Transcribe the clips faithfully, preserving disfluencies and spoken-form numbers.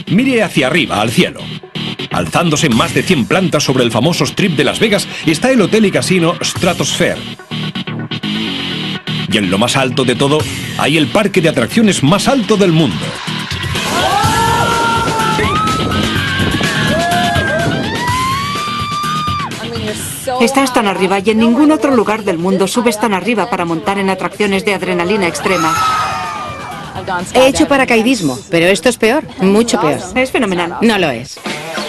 Mire hacia arriba, al cielo. Alzándose en más de cien plantas sobre el famoso Strip de Las Vegas está el hotel y casino Stratosphere. Y en lo más alto de todo, hay el parque de atracciones más alto del mundo. Estás tan arriba y en ningún otro lugar del mundo subes tan arriba para montar en atracciones de adrenalina extrema. He hecho paracaidismo, pero esto es peor, mucho peor. Es fenomenal. No lo es.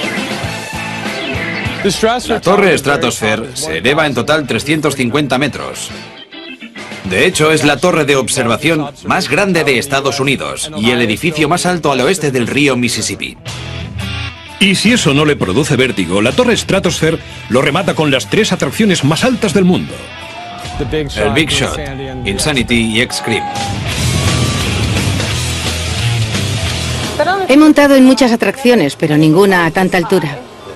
La torre Stratosphere se eleva en total trescientos cincuenta metros. De hecho, es la torre de observación más grande de Estados Unidos y el edificio más alto al oeste del río Mississippi. Y si eso no le produce vértigo, la torre Stratosphere lo remata con las tres atracciones más altas del mundo. El Big Shot, Insanity y X-Scream. He montado en muchas atracciones, pero ninguna a tanta altura.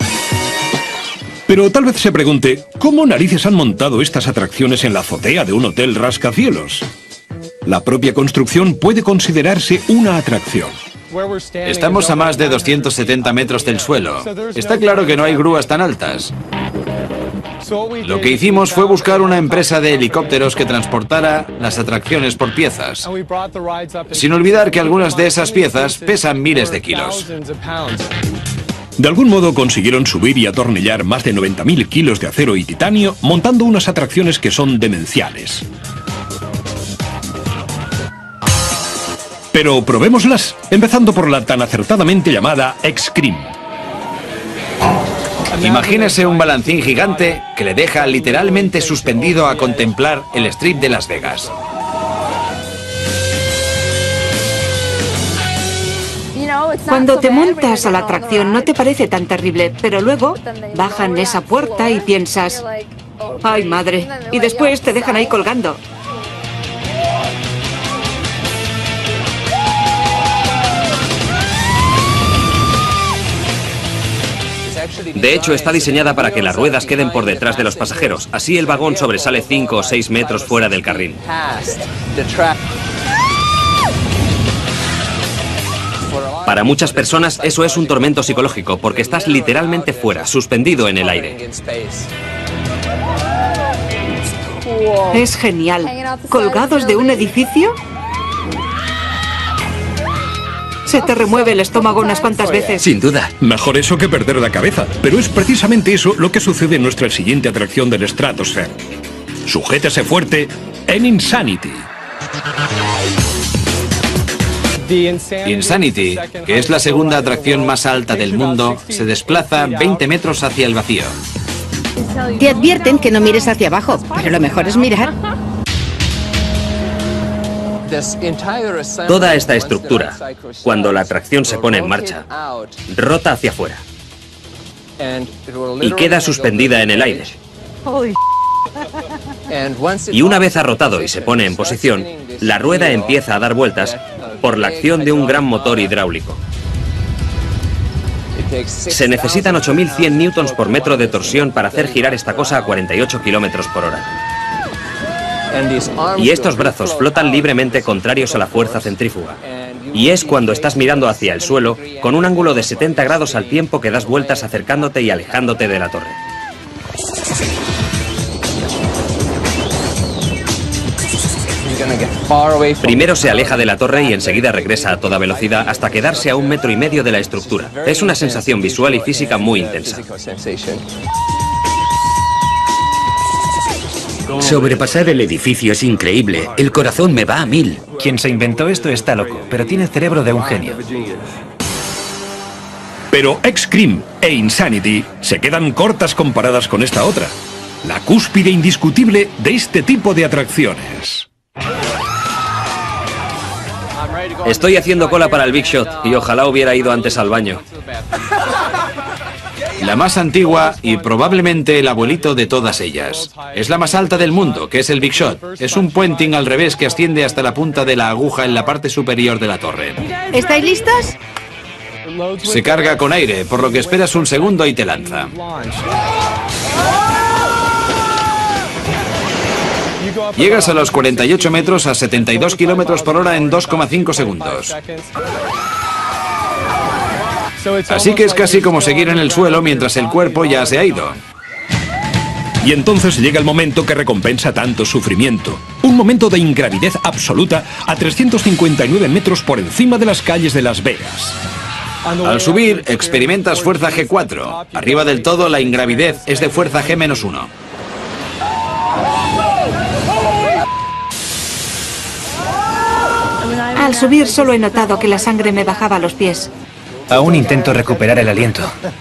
Pero tal vez se pregunte, ¿cómo narices han montado estas atracciones en la azotea de un hotel rascacielos? La propia construcción puede considerarse una atracción. Estamos a más de doscientos setenta metros del suelo. Está claro que no hay grúas tan altas. Lo que hicimos fue buscar una empresa de helicópteros que transportara las atracciones por piezas, sin olvidar que algunas de esas piezas pesan miles de kilos. De algún modo consiguieron subir y atornillar más de noventa mil kilos de acero y titanio montando unas atracciones que son demenciales. Pero probémoslas, empezando por la tan acertadamente llamada X-Scream. Imagínese un balancín gigante que le deja literalmente suspendido a contemplar el Strip de Las Vegas. Cuando te montas a la atracción no te parece tan terrible, pero luego bajan esa puerta y piensas, ¡ay madre! Y después te dejan ahí colgando. De hecho, está diseñada para que las ruedas queden por detrás de los pasajeros. Así el vagón sobresale cinco o seis metros fuera del carril. Para muchas personas eso es un tormento psicológico, porque estás literalmente fuera, suspendido en el aire. Es genial. ¿Colgados de un edificio? Se te remueve el estómago unas cuantas veces. Sin duda. Mejor eso que perder la cabeza. Pero es precisamente eso lo que sucede en nuestra siguiente atracción del Stratosphere. Sujétese fuerte en Insanity. Insanity, que es la segunda atracción más alta del mundo, se desplaza veinte metros hacia el vacío. Te advierten que no mires hacia abajo, pero lo mejor es mirar. Toda esta estructura, cuando la atracción se pone en marcha, rota hacia afuera y queda suspendida en el aire. Y una vez ha rotado y se pone en posición, la rueda empieza a dar vueltas por la acción de un gran motor hidráulico. Se necesitan ocho mil cien newtons por metro de torsión para hacer girar esta cosa a cuarenta y ocho kilómetros por hora. Y estos brazos flotan libremente contrarios a la fuerza centrífuga. Y es cuando estás mirando hacia el suelo, con un ángulo de setenta grados al tiempo que das vueltas acercándote y alejándote de la torre. Primero se aleja de la torre y enseguida regresa a toda velocidad hasta quedarse a un metro y medio de la estructura. Es una sensación visual y física muy intensa. Sobrepasar el edificio es increíble. El corazón me va a mil. Quien se inventó esto está loco, pero tiene el cerebro de un genio. Pero X-Scream e Insanity se quedan cortas comparadas con esta otra. La cúspide indiscutible de este tipo de atracciones. Estoy haciendo cola para el Big Shot y ojalá hubiera ido antes al baño. La más antigua y probablemente el abuelito de todas ellas. Es la más alta del mundo, que es el Big Shot. Es un puenting al revés que asciende hasta la punta de la aguja en la parte superior de la torre. ¿Estáis listos? Se carga con aire, por lo que esperas un segundo y te lanza. Llegas a los cuarenta y ocho metros a setenta y dos kilómetros por hora en dos coma cinco segundos. Así que es casi como seguir en el suelo mientras el cuerpo ya se ha ido. Y entonces llega el momento que recompensa tanto sufrimiento. Un momento de ingravidez absoluta a trescientos cincuenta y nueve metros por encima de las calles de Las Vegas. Al subir, experimentas fuerza G cuatro. Arriba del todo, la ingravidez es de fuerza G menos uno. Al subir solo he notado que la sangre me bajaba a los pies. Aún intento recuperar el aliento.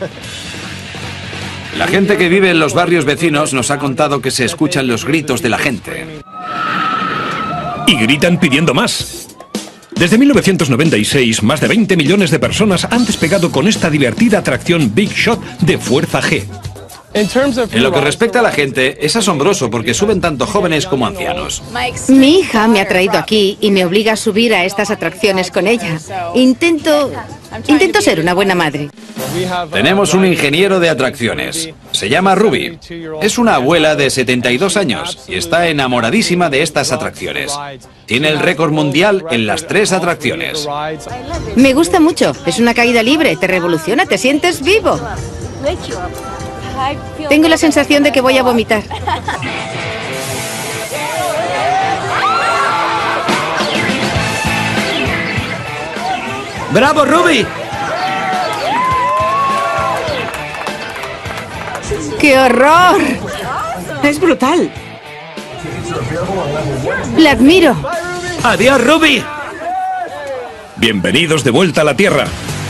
La gente que vive en los barrios vecinos nos ha contado que se escuchan los gritos de la gente. Y gritan pidiendo más. Desde mil novecientos noventa y seis, más de veinte millones de personas han despegado con esta divertida atracción Big Shot de fuerza G. En lo que respecta a la gente, es asombroso porque suben tanto jóvenes como ancianos. Mi hija me ha traído aquí y me obliga a subir a estas atracciones con ella. Intento... Intento ser una buena madre. Tenemos un ingeniero de atracciones. Se llama Ruby. Es una abuela de setenta y dos años y está enamoradísima de estas atracciones. Tiene el récord mundial en las tres atracciones. Me gusta mucho. Es una caída libre. Te revoluciona. Te sientes vivo. Tengo la sensación de que voy a vomitar. ¡Bravo, Ruby! ¡Qué horror! Es brutal. La admiro. ¡Adiós, Ruby! Bienvenidos de vuelta a la Tierra.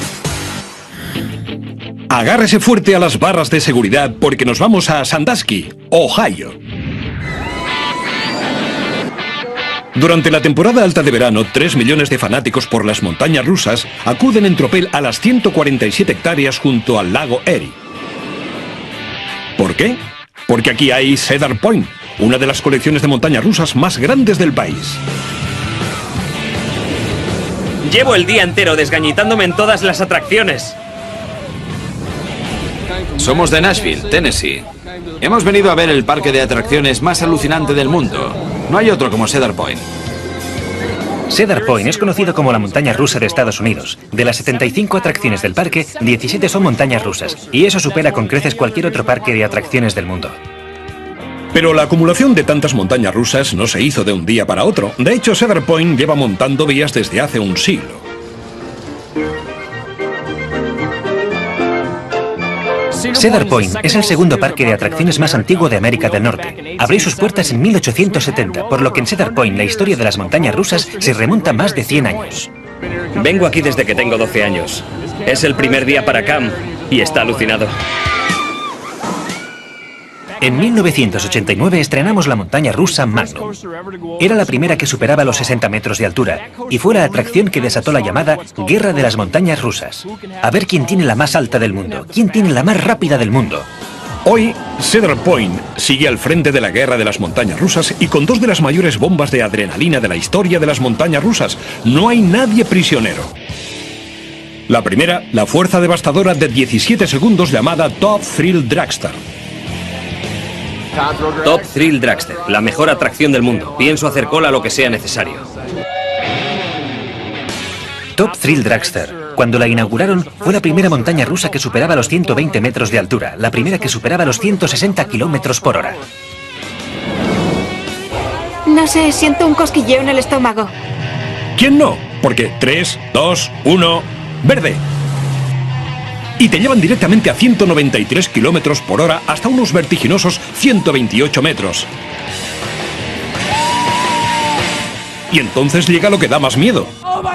Agárrese fuerte a las barras de seguridad porque nos vamos a Sandusky, Ohio. Durante la temporada alta de verano, tres millones de fanáticos por las montañas rusas acuden en tropel a las ciento cuarenta y siete hectáreas junto al lago Erie. ¿Por qué? Porque aquí hay Cedar Point, una de las colecciones de montañas rusas más grandes del país. Llevo el día entero desgañitándome en todas las atracciones. Somos de Nashville, Tennessee. Hemos venido a ver el parque de atracciones más alucinante del mundo. No hay otro como Cedar Point. Cedar Point es conocido como la montaña rusa de Estados Unidos. De las setenta y cinco atracciones del parque, diecisiete son montañas rusas, y eso supera con creces cualquier otro parque de atracciones del mundo. Pero la acumulación de tantas montañas rusas no se hizo de un día para otro. De hecho, Cedar Point lleva montando vías desde hace un siglo. Cedar Point es el segundo parque de atracciones más antiguo de América del Norte. Abrió sus puertas en mil ochocientos setenta, por lo que en Cedar Point la historia de las montañas rusas se remonta a más de cien años. Vengo aquí desde que tengo doce años. Es el primer día para Cam y está alucinado. En mil novecientos ochenta y nueve estrenamos la montaña rusa Magnum. Era la primera que superaba los sesenta metros de altura y fue la atracción que desató la llamada Guerra de las Montañas Rusas. A ver quién tiene la más alta del mundo, quién tiene la más rápida del mundo. Hoy, Cedar Point sigue al frente de la guerra de las montañas rusas y con dos de las mayores bombas de adrenalina de la historia de las montañas rusas. No hay nadie prisionero. La primera, la fuerza devastadora de diecisiete segundos llamada Top Thrill Dragster. Top Thrill Dragster, la mejor atracción del mundo. Pienso hacer cola lo que sea necesario. Top Thrill Dragster, cuando la inauguraron, fue la primera montaña rusa que superaba los ciento veinte metros de altura, la primera que superaba los ciento sesenta kilómetros por hora. No sé, siento un cosquilleo en el estómago. ¿Quién no? Porque tres, dos, uno, verde. Y te llevan directamente a ciento noventa y tres kilómetros por hora hasta unos vertiginosos ciento veintiocho metros. Y entonces llega lo que da más miedo.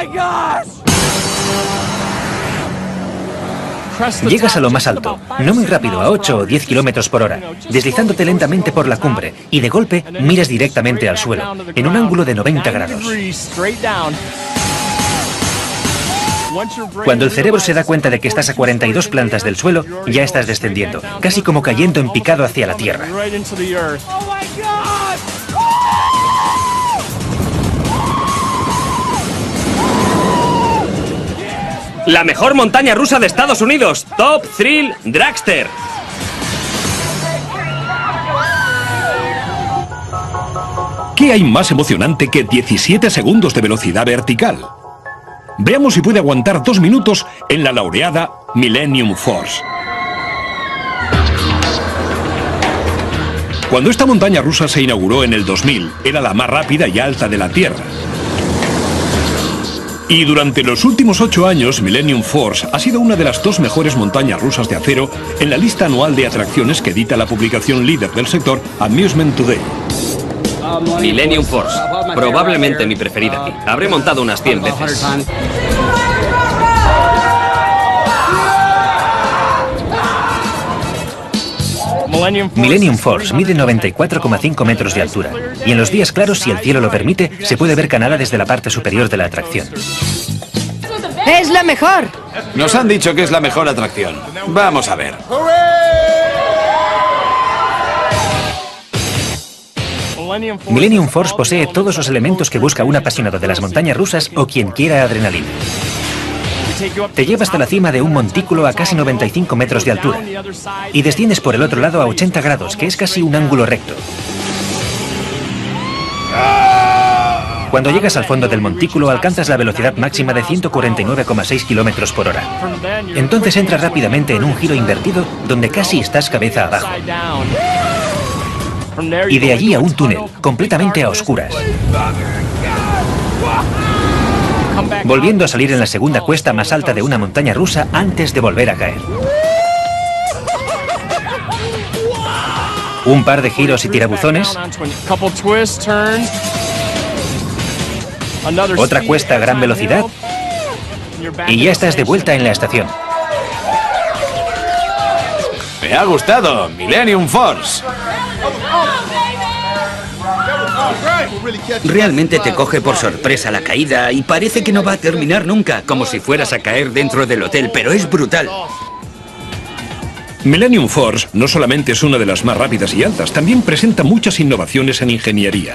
Llegas a lo más alto, no muy rápido, a ocho o diez kilómetros por hora, deslizándote lentamente por la cumbre y de golpe miras directamente al suelo, en un ángulo de noventa grados. Cuando el cerebro se da cuenta de que estás a cuarenta y dos plantas del suelo, ya estás descendiendo, casi como cayendo en picado hacia la tierra. La mejor montaña rusa de Estados Unidos, Top Thrill Dragster. ¿Qué hay más emocionante que diecisiete segundos de velocidad vertical? Veamos si puede aguantar dos minutos en la laureada Millennium Force. Cuando esta montaña rusa se inauguró en el dos mil, era la más rápida y alta de la Tierra. Y durante los últimos ocho años, Millennium Force ha sido una de las dos mejores montañas rusas de acero en la lista anual de atracciones que edita la publicación líder del sector, Amusement Today. Millennium Force, probablemente mi preferida aquí. Habré montado unas cien veces. Millennium Force mide noventa y cuatro coma cinco metros de altura y en los días claros, si el cielo lo permite, se puede ver Canadá desde la parte superior de la atracción. ¡Es la mejor! Nos han dicho que es la mejor atracción. Vamos a ver. Millennium Force posee todos los elementos que busca un apasionado de las montañas rusas o quien quiera adrenalina. Te lleva hasta la cima de un montículo a casi noventa y cinco metros de altura y desciendes por el otro lado a ochenta grados, que es casi un ángulo recto. Cuando llegas al fondo del montículo alcanzas la velocidad máxima de ciento cuarenta y nueve coma seis kilómetros por hora. Entonces entras rápidamente en un giro invertido donde casi estás cabeza abajo. Y de allí a un túnel, completamente a oscuras. Volviendo a salir en la segunda cuesta más alta de una montaña rusa antes de volver a caer. Un par de giros y tirabuzones. Otra cuesta a gran velocidad. Y ya estás de vuelta en la estación. Me ha gustado, Millennium Force. Realmente te coge por sorpresa la caída y parece que no va a terminar nunca, como si fueras a caer dentro del hotel, pero es brutal. Millennium Force no solamente es una de las más rápidas y altas, también presenta muchas innovaciones en ingeniería.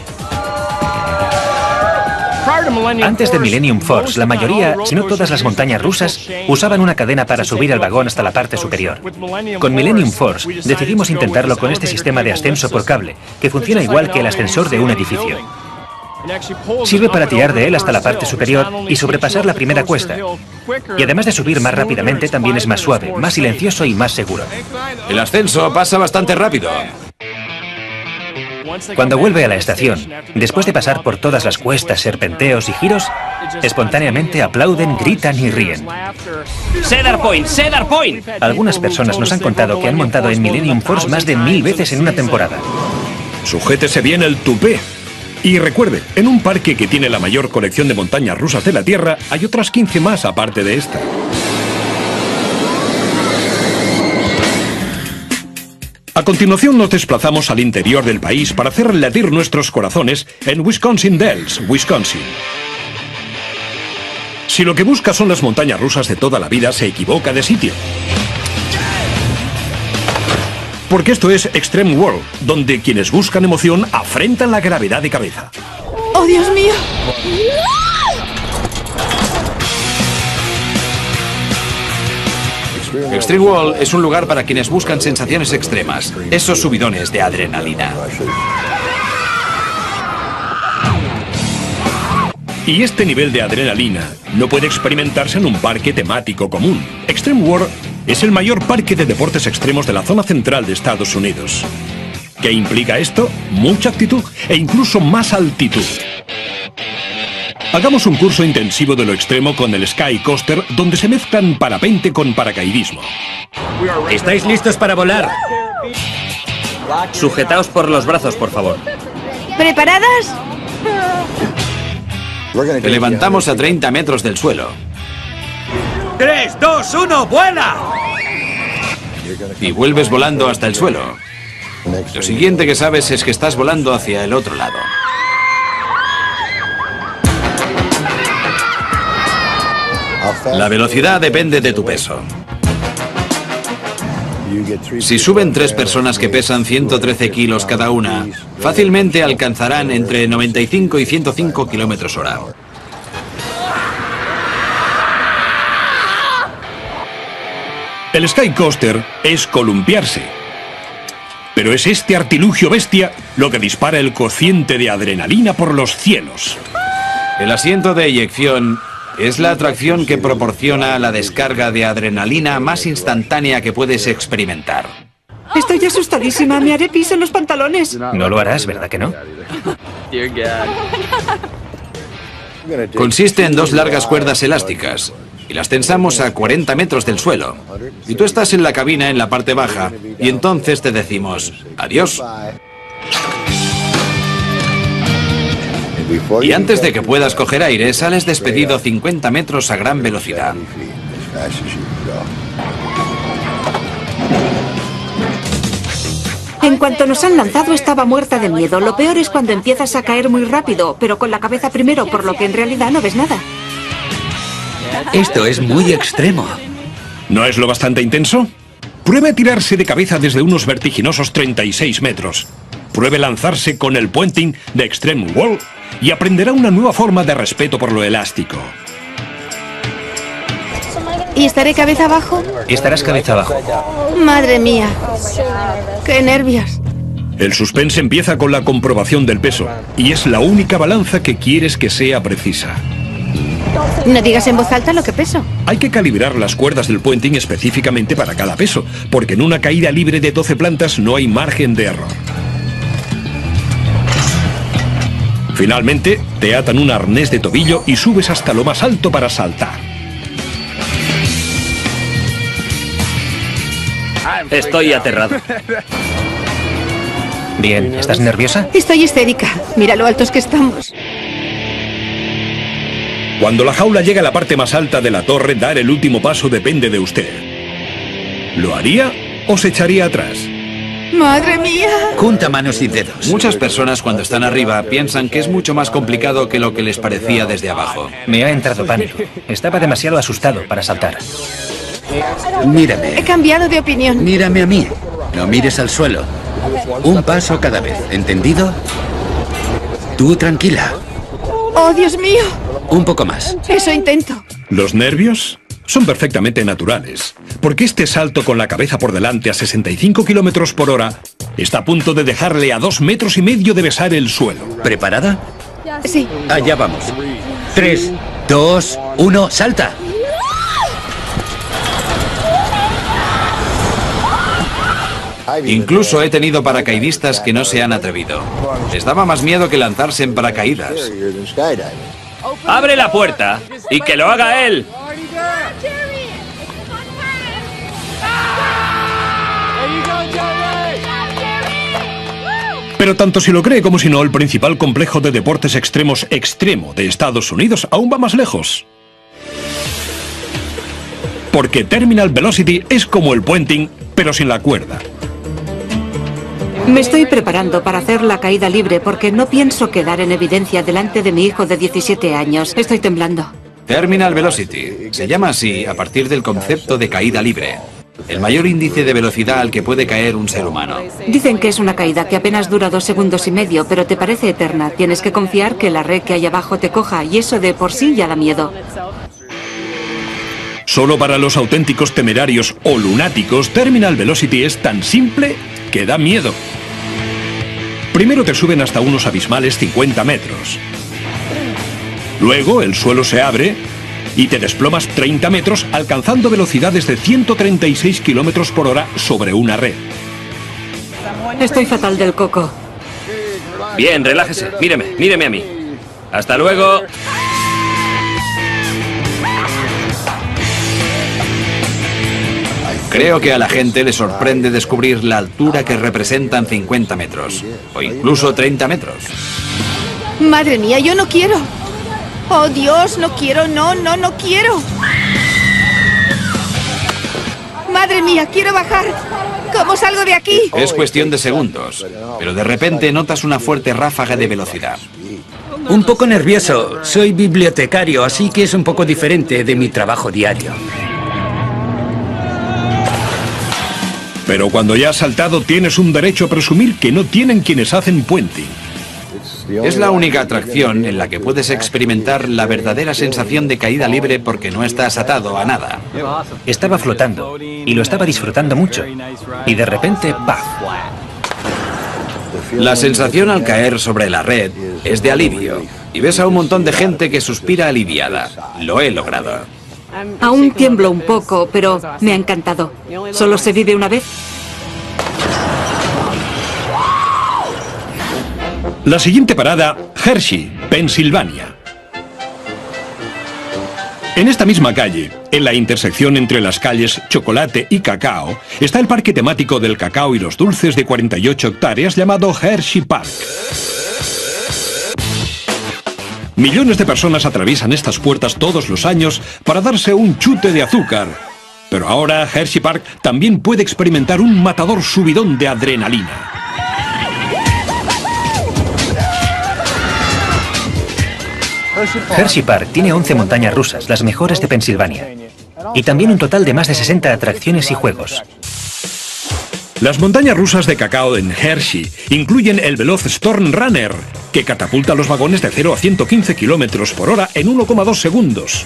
Antes de Millennium Force, la mayoría, si no todas las montañas rusas, usaban una cadena para subir al vagón hasta la parte superior. Con Millennium Force decidimos intentarlo con este sistema de ascenso por cable, que funciona igual que el ascensor de un edificio. Sirve para tirar de él hasta la parte superior y sobrepasar la primera cuesta. Y además de subir más rápidamente, también es más suave, más silencioso y más seguro. El ascenso pasa bastante rápido. Cuando vuelve a la estación, después de pasar por todas las cuestas, serpenteos y giros, espontáneamente aplauden, gritan y ríen. ¡Cedar Point! ¡Cedar Point! Algunas personas nos han contado que han montado en Millennium Force más de mil veces en una temporada. Sujétese bien el tupé. Y recuerde, en un parque que tiene la mayor colección de montañas rusas de la Tierra, hay otras quince más aparte de esta. A continuación nos desplazamos al interior del país para hacer latir nuestros corazones en Wisconsin Dells, Wisconsin. Si lo que busca son las montañas rusas de toda la vida, se equivoca de sitio. Porque esto es Extreme World, donde quienes buscan emoción afrentan la gravedad de cabeza. ¡Oh, Dios mío! Extreme World es un lugar para quienes buscan sensaciones extremas, esos subidones de adrenalina. Y este nivel de adrenalina no puede experimentarse en un parque temático común. Extreme World es el mayor parque de deportes extremos de la zona central de Estados Unidos. ¿Qué implica esto? Mucha actitud e incluso más altitud. Hagamos un curso intensivo de lo extremo con el Sky Coaster, donde se mezclan parapente con paracaidismo. ¿Estáis listos para volar? Sujetaos por los brazos, por favor. ¿Preparadas? Te levantamos a treinta metros del suelo. ¡tres, dos, uno, vuela! Y vuelves volando hasta el suelo. Lo siguiente que sabes es que estás volando hacia el otro lado. La velocidad depende de tu peso. Si suben tres personas que pesan ciento trece kilos cada una, fácilmente alcanzarán entre noventa y cinco y ciento cinco kilómetros hora. El Sky Coaster es columpiarse. Pero es este artilugio bestia lo que dispara el cociente de adrenalina por los cielos. El asiento de eyección Es la atracción que proporciona la descarga de adrenalina más instantánea que puedes experimentar. Estoy asustadísima, me haré pis en los pantalones. No lo harás, ¿verdad que no? Consiste en dos largas cuerdas elásticas y las tensamos a cuarenta metros del suelo. Y tú estás en la cabina en la parte baja y entonces te decimos adiós. Y antes de que puedas coger aire, sales despedido cincuenta metros a gran velocidad. En cuanto nos han lanzado estaba muerta de miedo. Lo peor es cuando empiezas a caer muy rápido, pero con la cabeza primero, por lo que en realidad no ves nada. Esto es muy extremo. ¿No es lo bastante intenso? Pruebe tirarse de cabeza desde unos vertiginosos treinta y seis metros. Pruebe lanzarse con el puenting de Extreme Wall y aprenderá una nueva forma de respeto por lo elástico. ¿Y estaré cabeza abajo? Estarás cabeza abajo. Madre mía. ¡Qué nervios! El suspense empieza con la comprobación del peso y es la única balanza que quieres que sea precisa. No digas en voz alta lo que peso. Hay que calibrar las cuerdas del puenting específicamente para cada peso, porque en una caída libre de doce plantas no hay margen de error. Finalmente, te atan un arnés de tobillo y subes hasta lo más alto para saltar. Estoy aterrado. Bien, ¿estás nerviosa? Estoy histérica. Mira lo altos que estamos. Cuando la jaula llega a la parte más alta de la torre, dar el último paso depende de usted. ¿Lo haría o se echaría atrás? ¡Madre mía! Junta manos y dedos. Muchas personas cuando están arriba piensan que es mucho más complicado que lo que les parecía desde abajo. Me ha entrado pánico. Estaba demasiado asustado para saltar. He Mírame. cambiado de opinión. Mírame a mí. No mires al suelo. Un paso cada vez. ¿Entendido? Tú tranquila. ¡Oh, Dios mío! Un poco más. Eso intento. ¿Los nervios? Son perfectamente naturales, porque este salto con la cabeza por delante a sesenta y cinco kilómetros por hora está a punto de dejarle a dos metros y medio de besar el suelo. ¿Preparada? Sí. Allá vamos. Tres, dos, uno, ¡salta! Incluso he tenido paracaidistas que no se han atrevido. Les daba más miedo que lanzarse en paracaídas. ¡Abre la puerta! ¡Y que lo haga él! Pero tanto si lo cree como si no, el principal complejo de deportes extremos extremo de Estados Unidos aún va más lejos. Porque Terminal Velocity es como el puenting, pero sin la cuerda. Me estoy preparando para hacer la caída libre porque no pienso quedar en evidencia delante de mi hijo de diecisiete años. Estoy temblando. Terminal Velocity se llama así a partir del concepto de caída libre, el mayor índice de velocidad al que puede caer un ser humano. Dicen que es una caída que apenas dura dos segundos y medio, pero te parece eterna. Tienes que confiar que la red que hay abajo te coja y eso de por sí ya da miedo. Solo para los auténticos temerarios o lunáticos, Terminal Velocity es tan simple que da miedo. Primero te suben hasta unos abismales cincuenta metros. Luego el suelo se abre y te desplomas treinta metros alcanzando velocidades de ciento treinta y seis kilómetros por hora sobre una red. Estoy fatal del coco. Bien, relájese. Míreme, míreme a mí. Hasta luego. Creo que a la gente le sorprende descubrir la altura que representan cincuenta metros, o incluso treinta metros. Madre mía, yo no quiero. Oh, Dios, no quiero, no, no, no quiero. Madre mía, quiero bajar. ¿Cómo salgo de aquí? Es cuestión de segundos, pero de repente notas una fuerte ráfaga de velocidad. Un poco nervioso. Soy bibliotecario, así que es un poco diferente de mi trabajo diario. Pero cuando ya has saltado tienes un derecho a presumir que no tienen quienes hacen puenting. Es la única atracción en la que puedes experimentar la verdadera sensación de caída libre porque no estás atado a nada. Estaba flotando y lo estaba disfrutando mucho. Y de repente, ¡paf! La sensación al caer sobre la red es de alivio Y ves a un montón de gente que suspira aliviada. Lo he logrado. Aún tiemblo un poco, pero me ha encantado. ¿Solo se vive una vez? La siguiente parada, Hershey, Pensilvania. En esta misma calle, en la intersección entre las calles Chocolate y Cacao, está el parque temático del cacao y los dulces de cuarenta y ocho hectáreas llamado Hershey Park. Millones de personas atraviesan estas puertas todos los años para darse un chute de azúcar. Pero ahora Hershey Park también puede experimentar un matador subidón de adrenalina. Hershey Park tiene once montañas rusas, las mejores de Pensilvania. Y también un total de más de sesenta atracciones y juegos. Las montañas rusas de cacao en Hershey incluyen el veloz Storm Runner, que catapulta los vagones de cero a ciento quince kilómetros por hora en uno coma dos segundos.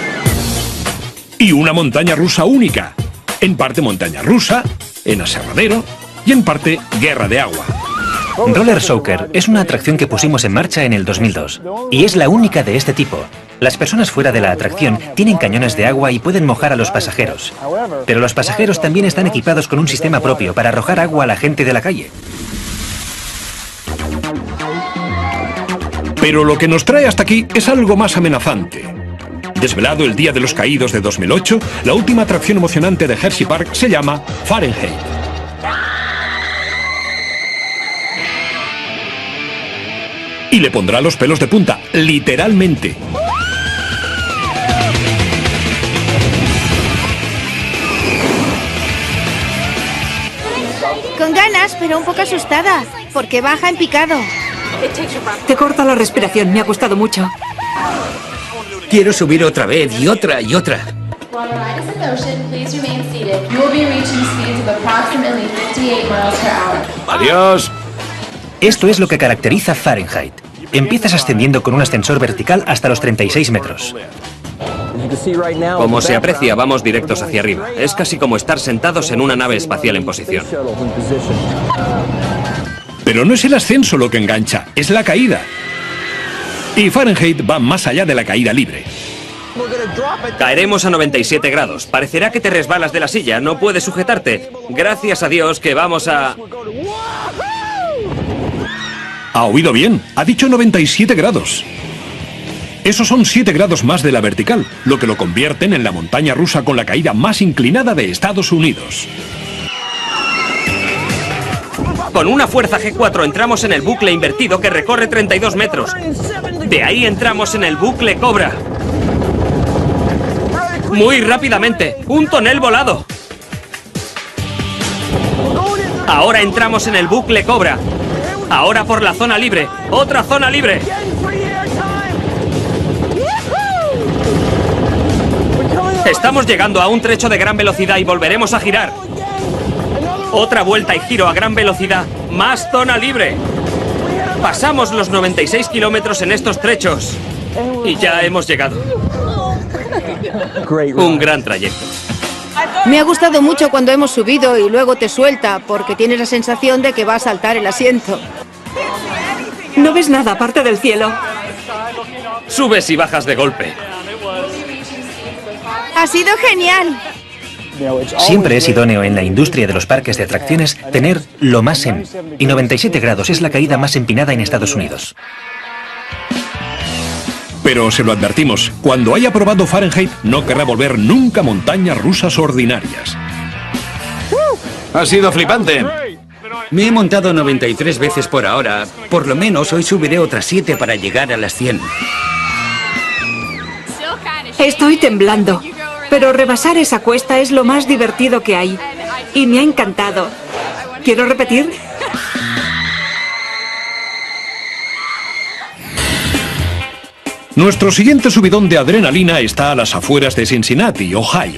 Y una montaña rusa única, en parte montaña rusa, en aserradero y en parte guerra de agua. Roller Soaker es una atracción que pusimos en marcha en el dos mil dos y es la única de este tipo. Las personas fuera de la atracción tienen cañones de agua y pueden mojar a los pasajeros. Pero los pasajeros también están equipados con un sistema propio para arrojar agua a la gente de la calle. Pero lo que nos trae hasta aquí es algo más amenazante. Desvelado el Día de los Caídos de dos mil ocho, la última atracción emocionante de Hershey Park se llama Fahrenheit. Y le pondrá los pelos de punta, literalmente. Con ganas, pero un poco asustada, porque baja en picado. Te corta la respiración, me ha gustado mucho. Quiero subir otra vez y otra y otra. Adiós. Esto es lo que caracteriza Fahrenheit. Empiezas ascendiendo con un ascensor vertical hasta los treinta y seis metros. Como se aprecia, vamos directos hacia arriba. Es casi como estar sentados en una nave espacial en posición. Pero no es el ascenso lo que engancha, es la caída. Y Fahrenheit va más allá de la caída libre. Caeremos a noventa y siete grados. Parecerá que te resbalas de la silla, no puedes sujetarte. Gracias a Dios que vamos a... Ha oído bien, ha dicho noventa y siete grados. Esos son siete grados más de la vertical, lo que lo convierten en la montaña rusa con la caída más inclinada de Estados Unidos. Con una fuerza G cuatro entramos en el bucle invertido que recorre treinta y dos metros. De ahí entramos en el bucle Cobra. Muy rápidamente, un tonel volado. Ahora entramos en el bucle Cobra. Ahora por la zona libre, otra zona libre. Estamos llegando a un trecho de gran velocidad y volveremos a girar. Otra vuelta y giro a gran velocidad, más zona libre. Pasamos los noventa y seis kilómetros en estos trechos y ya hemos llegado. Un gran trayecto. Me ha gustado mucho cuando hemos subido y luego te suelta, porque tienes la sensación de que va a saltar el asiento. No ves nada aparte del cielo. Subes y bajas de golpe. ¡Ha sido genial! Siempre es idóneo en la industria de los parques de atracciones tener lo más en. Y noventa y siete grados es la caída más empinada en Estados Unidos. Pero se lo advertimos, cuando haya probado Fahrenheit no querrá volver nunca a montañas rusas ordinarias. Ha sido flipante. Me he montado noventa y tres veces por ahora. Por lo menos hoy subiré otras siete para llegar a las cien. Estoy temblando, pero rebasar esa cuesta es lo más divertido que hay. Y me ha encantado. ¿Quiero repetir? Nuestro siguiente subidón de adrenalina está a las afueras de Cincinnati, Ohio.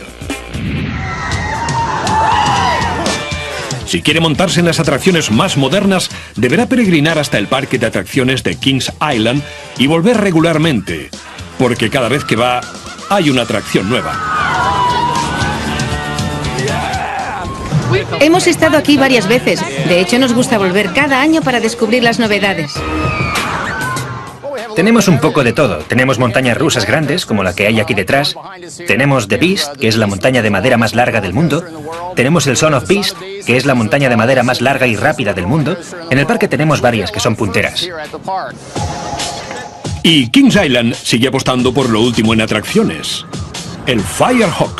Si quiere montarse en las atracciones más modernas, deberá peregrinar hasta el parque de atracciones de Kings Island y volver regularmente, porque cada vez que va, hay una atracción nueva. Hemos estado aquí varias veces. De hecho, nos gusta volver cada año para descubrir las novedades. Tenemos un poco de todo. Tenemos montañas rusas grandes, como la que hay aquí detrás. Tenemos The Beast, que es la montaña de madera más larga del mundo. Tenemos el Son of Beast, que es la montaña de madera más larga y rápida del mundo. En el parque tenemos varias que son punteras. Y Kings Island sigue apostando por lo último en atracciones, el Firehawk.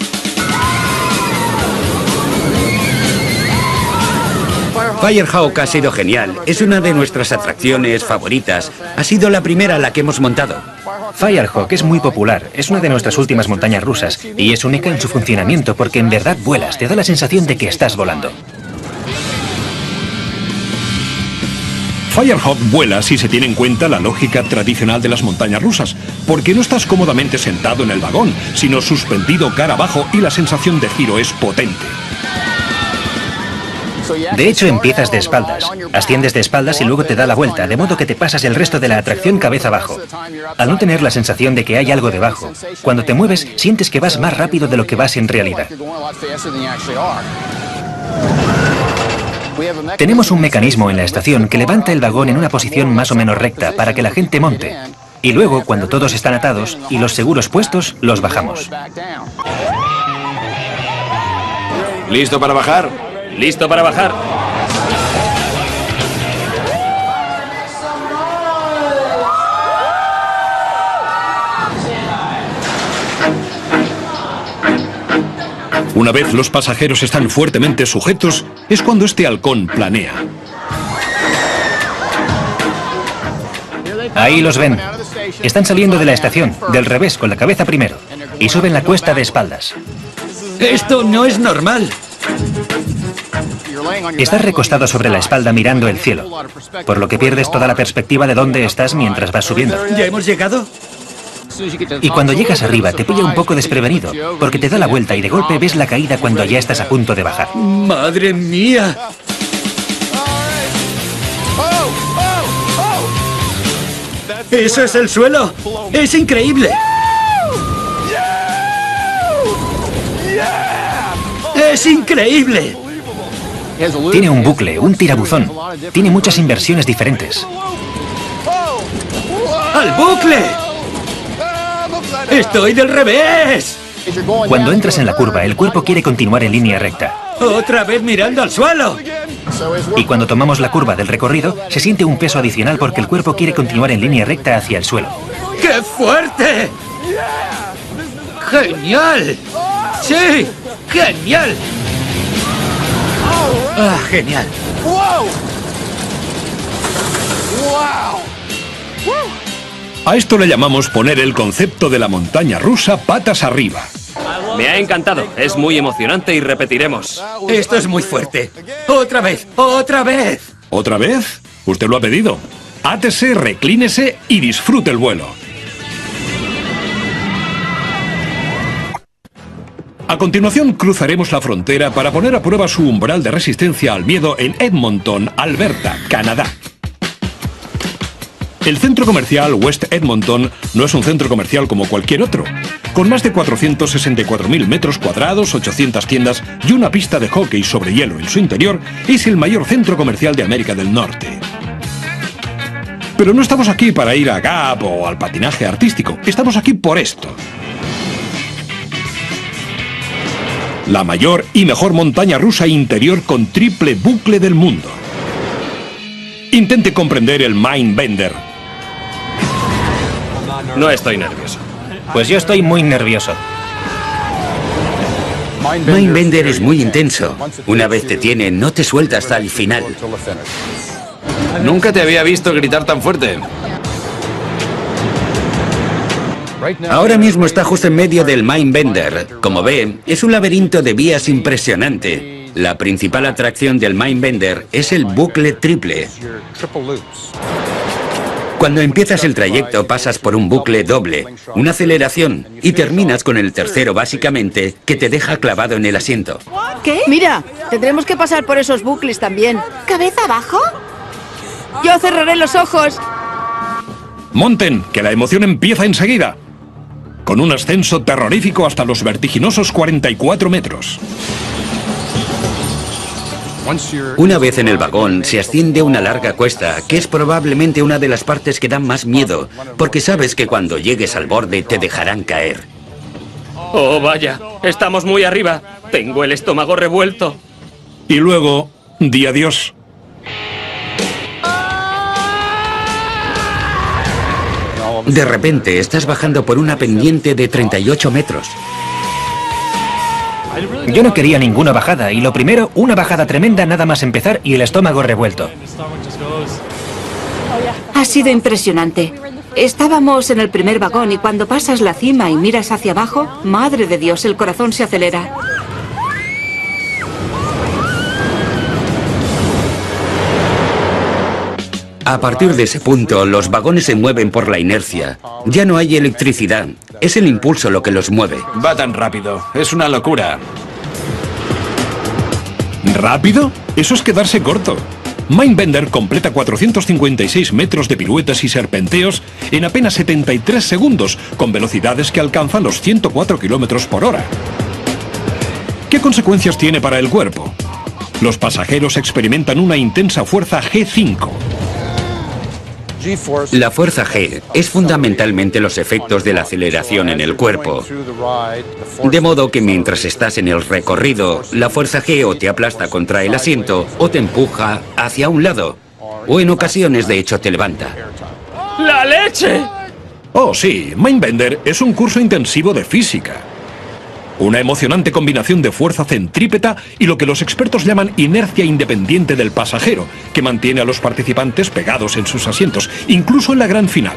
Firehawk ha sido genial. Es una de nuestras atracciones favoritas. Ha sido la primera a la que hemos montado. Firehawk es muy popular. Es una de nuestras últimas montañas rusas y es única en su funcionamiento porque en verdad vuelas. Te da la sensación de que estás volando. Firehawk vuela si se tiene en cuenta la lógica tradicional de las montañas rusas, porque no estás cómodamente sentado en el vagón, sino suspendido cara abajo y la sensación de giro es potente. De hecho, empiezas de espaldas, asciendes de espaldas y luego te da la vuelta, de modo que te pasas el resto de la atracción cabeza abajo. Al no tener la sensación de que hay algo debajo, cuando te mueves sientes que vas más rápido de lo que vas en realidad. Tenemos un mecanismo en la estación que levanta el vagón en una posición más o menos recta para que la gente monte. Y luego, cuando todos están atados y los seguros puestos, los bajamos. ¿Listo para bajar? ¡Listo para bajar! Una vez los pasajeros están fuertemente sujetos, es cuando este halcón planea. Ahí los ven. Están saliendo de la estación, del revés, con la cabeza primero, y suben la cuesta de espaldas. ¡Esto no es normal! Estás recostado sobre la espalda mirando el cielo, por lo que pierdes toda la perspectiva de dónde estás mientras vas subiendo. ¿Ya hemos llegado? Y cuando llegas arriba te pilla un poco desprevenido, porque te da la vuelta y de golpe ves la caída cuando ya estás a punto de bajar. ¡Madre mía! ¡Eso es el suelo! ¡Es increíble! ¡Es increíble! Tiene un bucle, un tirabuzón. Tiene muchas inversiones diferentes. ¡Al bucle! ¡Estoy del revés! Cuando entras en la curva, el cuerpo quiere continuar en línea recta. ¡Otra vez mirando al suelo! Y cuando tomamos la curva del recorrido, se siente un peso adicional porque el cuerpo quiere continuar en línea recta hacia el suelo. ¡Qué fuerte! ¡Genial! ¡Sí! ¡Genial! ¡Ah, genial! A esto le llamamos poner el concepto de la montaña rusa patas arriba. Me ha encantado. Es muy emocionante y repetiremos. Esto es muy fuerte. ¡Otra vez! ¡Otra vez! ¿Otra vez? Usted lo ha pedido. Átese, reclínese y disfrute el vuelo. A continuación cruzaremos la frontera para poner a prueba su umbral de resistencia al miedo en Edmonton, Alberta, Canadá. El centro comercial West Edmonton no es un centro comercial como cualquier otro. Con más de cuatrocientos sesenta y cuatro mil metros cuadrados, ochocientas tiendas y una pista de hockey sobre hielo en su interior, es el mayor centro comercial de América del Norte. Pero no estamos aquí para ir a Gap o al patinaje artístico. Estamos aquí por esto. La mayor y mejor montaña rusa interior con triple bucle del mundo. Intente comprender el Mindbender. No estoy nervioso. Pues yo estoy muy nervioso. Mindbender es muy intenso. Una vez te tiene, no te suelta hasta el final. Nunca te había visto gritar tan fuerte. Ahora mismo está justo en medio del Mindbender. Como ve, es un laberinto de vías impresionante. La principal atracción del Mindbender es el bucle triple. Cuando empiezas el trayecto pasas por un bucle doble, una aceleración, y terminas con el tercero básicamente, que te deja clavado en el asiento. ¿Qué? Mira, tendremos que pasar por esos bucles también. ¿Cabeza abajo? Yo cerraré los ojos. Monten, que la emoción empieza enseguida. Con un ascenso terrorífico hasta los vertiginosos cuarenta y cuatro metros. Una vez en el vagón, se asciende una larga cuesta, que es probablemente una de las partes que dan más miedo, porque sabes que cuando llegues al borde te dejarán caer. Oh, vaya, estamos muy arriba. Tengo el estómago revuelto. Y luego, di adiós. De repente, estás bajando por una pendiente de treinta y ocho metros. Yo no quería ninguna bajada, y lo primero, una bajada tremenda nada más empezar y el estómago revuelto. Ha sido impresionante. Estábamos en el primer vagón y cuando pasas la cima y miras hacia abajo, madre de Dios, el corazón se acelera. A partir de ese punto, los vagones se mueven por la inercia. Ya no hay electricidad. Es el impulso lo que los mueve. Va tan rápido. Es una locura. ¿Rápido? Eso es quedarse corto. Mindbender completa cuatrocientos cincuenta y seis metros de piruetas y serpenteos en apenas setenta y tres segundos, con velocidades que alcanzan los ciento cuatro kilómetros por hora. ¿Qué consecuencias tiene para el cuerpo? Los pasajeros experimentan una intensa fuerza G cinco. La fuerza G es fundamentalmente los efectos de la aceleración en el cuerpo. De modo que mientras estás en el recorrido, la fuerza G o te aplasta contra el asiento o te empuja hacia un lado. O en ocasiones, de hecho, te levanta. ¡La leche! Oh, sí, Mindbender es un curso intensivo de física. Una emocionante combinación de fuerza centrípeta y lo que los expertos llaman inercia independiente del pasajero, que mantiene a los participantes pegados en sus asientos, incluso en la gran final.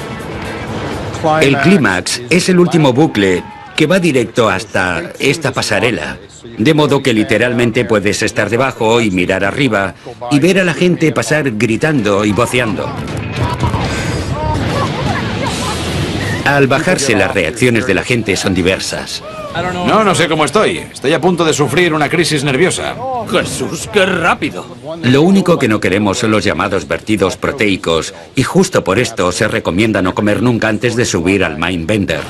El clímax es el último bucle que va directo hasta esta pasarela, de modo que literalmente puedes estar debajo y mirar arriba y ver a la gente pasar gritando y voceando. Al bajarse, las reacciones de la gente son diversas. No, no sé cómo estoy. Estoy a punto de sufrir una crisis nerviosa. ¡Jesús, qué rápido! Lo único que no queremos son los llamados vertidos proteicos, y justo por esto se recomienda no comer nunca antes de subir al Mindbender.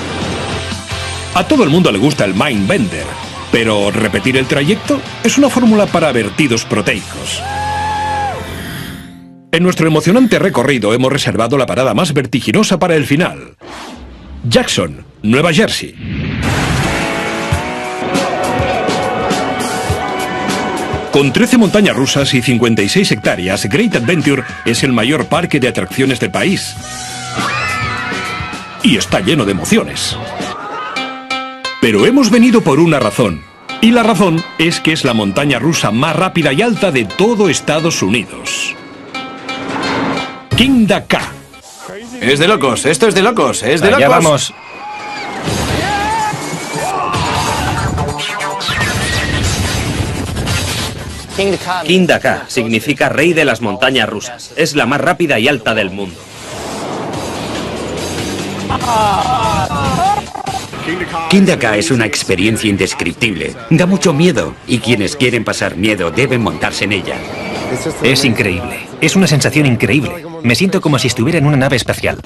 A todo el mundo le gusta el Mindbender, pero repetir el trayecto es una fórmula para vertidos proteicos. En nuestro emocionante recorrido hemos reservado la parada más vertiginosa para el final. Jackson, Nueva Jersey. Con trece montañas rusas y cincuenta y seis hectáreas, Great Adventure es el mayor parque de atracciones del país. Y está lleno de emociones. Pero hemos venido por una razón. Y la razón es que es la montaña rusa más rápida y alta de todo Estados Unidos. Kingda Ka. Es de locos, esto es de locos, es de Allá locos. vamos. Kingda Ka significa rey de las montañas rusas. Es la más rápida y alta del mundo. Kingda Ka es una experiencia indescriptible. Da mucho miedo, y quienes quieren pasar miedo deben montarse en ella. Es increíble. Es una sensación increíble. Me siento como si estuviera en una nave espacial.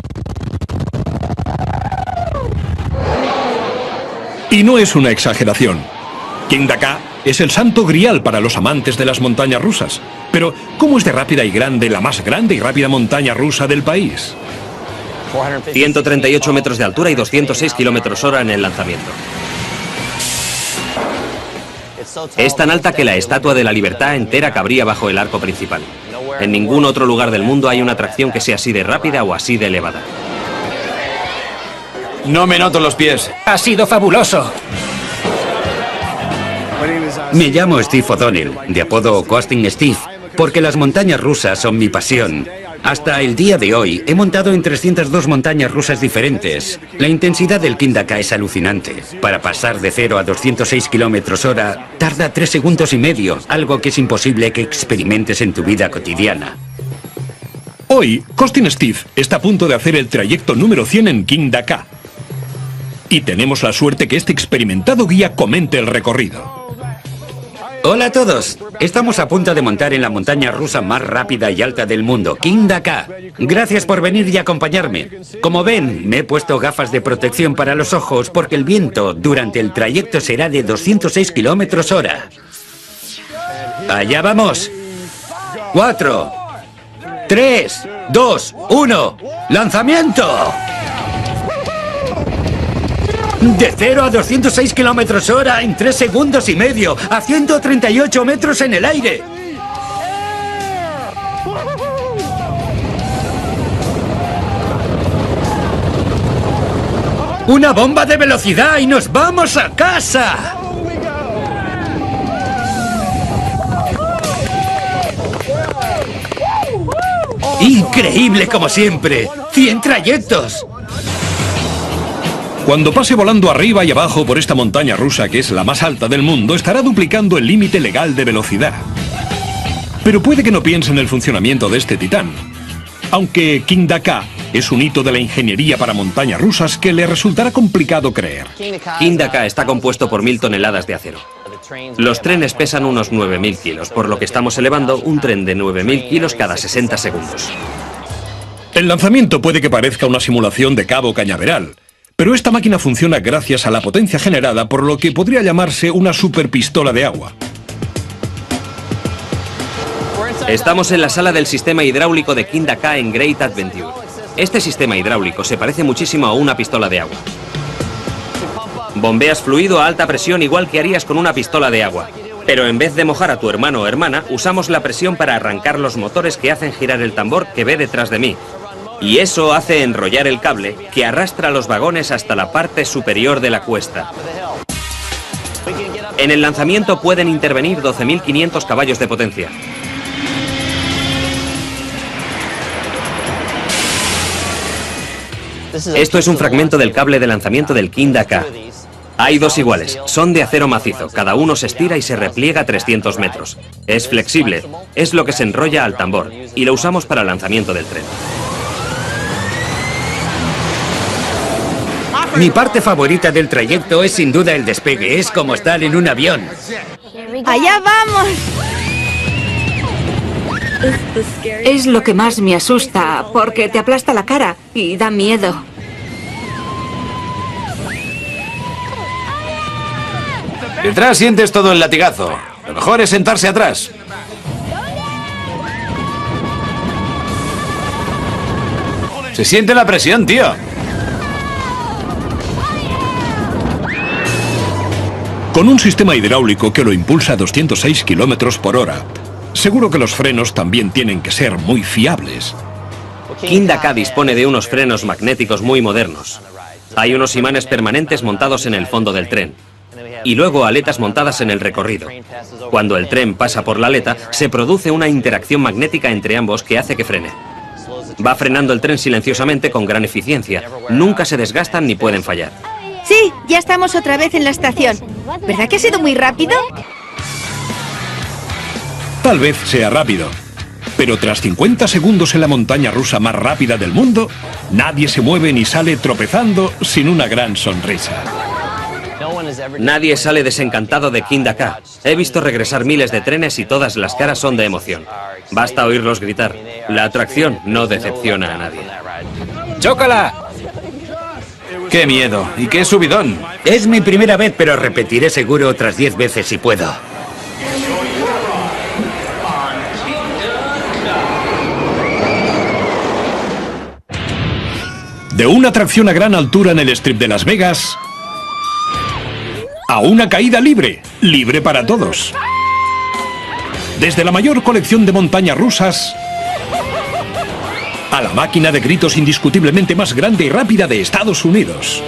Y no es una exageración. Kingda Ka es el santo grial para los amantes de las montañas rusas. Pero, ¿cómo es de rápida y grande la más grande y rápida montaña rusa del país? ciento treinta y ocho metros de altura y doscientos seis kilómetros hora en el lanzamiento. Es tan alta que la Estatua de la Libertad entera cabría bajo el arco principal. En ningún otro lugar del mundo hay una atracción que sea así de rápida o así de elevada. No me noto los pies. ¡Ha sido fabuloso! Me llamo Steve O'Donnell, de apodo Coasting Steve, porque las montañas rusas son mi pasión. Hasta el día de hoy he montado en trescientas dos montañas rusas diferentes. La intensidad del Kingda Ka es alucinante. Para pasar de cero a doscientos seis kilómetros hora tarda tres segundos y medio, algo que es imposible que experimentes en tu vida cotidiana. Hoy, Coasting Steve está a punto de hacer el trayecto número cien en Kingda Ka. Y tenemos la suerte que este experimentado guía comente el recorrido. Hola a todos. Estamos a punto de montar en la montaña rusa más rápida y alta del mundo, Kingda Ka. Gracias por venir y acompañarme. Como ven, me he puesto gafas de protección para los ojos porque el viento durante el trayecto será de doscientos seis kilómetros hora. Allá vamos. Cuatro, tres, dos, uno. ¡Lanzamiento! De cero a doscientos seis kilómetros hora en tres segundos y medio, a ciento treinta y ocho metros en el aire. ¡Una bomba de velocidad y nos vamos a casa! ¡Increíble como siempre! ¡cien trayectos! Cuando pase volando arriba y abajo por esta montaña rusa, que es la más alta del mundo, estará duplicando el límite legal de velocidad. Pero puede que no piense en el funcionamiento de este titán. Aunque Kingda Ka es un hito de la ingeniería para montañas rusas que le resultará complicado creer. Kingda Ka está compuesto por mil toneladas de acero. Los trenes pesan unos nueve mil kilos, por lo que estamos elevando un tren de nueve mil kilos cada sesenta segundos. El lanzamiento puede que parezca una simulación de Cabo Cañaveral, pero esta máquina funciona gracias a la potencia generada por lo que podría llamarse una superpistola de agua. Estamos en la sala del sistema hidráulico de Kingda Ka en Great Adventure. Este sistema hidráulico se parece muchísimo a una pistola de agua. Bombeas fluido a alta presión igual que harías con una pistola de agua. Pero en vez de mojar a tu hermano o hermana, usamos la presión para arrancar los motores que hacen girar el tambor que ve detrás de mí. Y eso hace enrollar el cable que arrastra los vagones hasta la parte superior de la cuesta. En el lanzamiento pueden intervenir doce mil quinientos caballos de potencia. Esto es un fragmento del cable de lanzamiento del Kingda Ka. Hay dos iguales, son de acero macizo, cada uno se estira y se repliega trescientos metros. Es flexible, es lo que se enrolla al tambor, y lo usamos para el lanzamiento del tren. Mi parte favorita del trayecto es sin duda el despegue, es como estar en un avión. ¡Allá vamos! Es lo que más me asusta, porque te aplasta la cara y da miedo. Detrás sientes todo el latigazo. Lo mejor es sentarse atrás. Se siente la presión, tío. Con un sistema hidráulico que lo impulsa a doscientos seis kilómetros por hora, seguro que los frenos también tienen que ser muy fiables. Kingda Ka dispone de unos frenos magnéticos muy modernos. Hay unos imanes permanentes montados en el fondo del tren. Y luego aletas montadas en el recorrido. Cuando el tren pasa por la aleta, se produce una interacción magnética entre ambos que hace que frene. Va frenando el tren silenciosamente con gran eficiencia. Nunca se desgastan ni pueden fallar. Sí, ya estamos otra vez en la estación. ¿Verdad que ha sido muy rápido? Tal vez sea rápido, pero tras cincuenta segundos en la montaña rusa más rápida del mundo, nadie se mueve ni sale tropezando sin una gran sonrisa. Nadie sale desencantado de Kingda Ka. He visto regresar miles de trenes y todas las caras son de emoción. Basta oírlos gritar. La atracción no decepciona a nadie. ¡Chócala! ¡Qué miedo! ¿Y qué subidón? Es mi primera vez, pero repetiré seguro otras diez veces si puedo. De una atracción a gran altura en el Strip de Las Vegas a una caída libre, libre para todos. Desde la mayor colección de montañas rusas a la máquina de gritos indiscutiblemente más grande y rápida de Estados Unidos.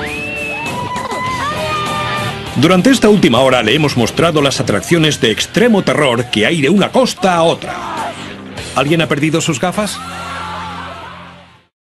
Durante esta última hora le hemos mostrado las atracciones de extremo terror que hay de una costa a otra. ¿Alguien ha perdido sus gafas?